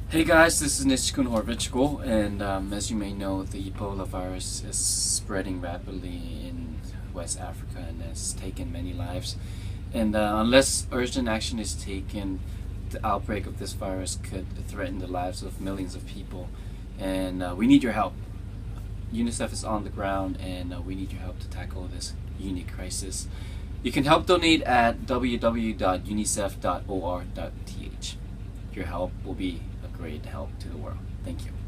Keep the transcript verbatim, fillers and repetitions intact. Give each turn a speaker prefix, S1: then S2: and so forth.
S1: Hey guys, this is Nichkhun or Vichko, and um, as you may know, the Ebola virus is spreading rapidly in West Africa and has taken many lives. And uh, unless urgent action is taken, the outbreak of this virus could threaten the lives of millions of people. And uh, we need your help. UNICEF is on the ground, and uh, we need your help to tackle this unique crisis. You can help donate at w w w dot unicef dot org dot t h. Your help will be a great help to the world. Thank you.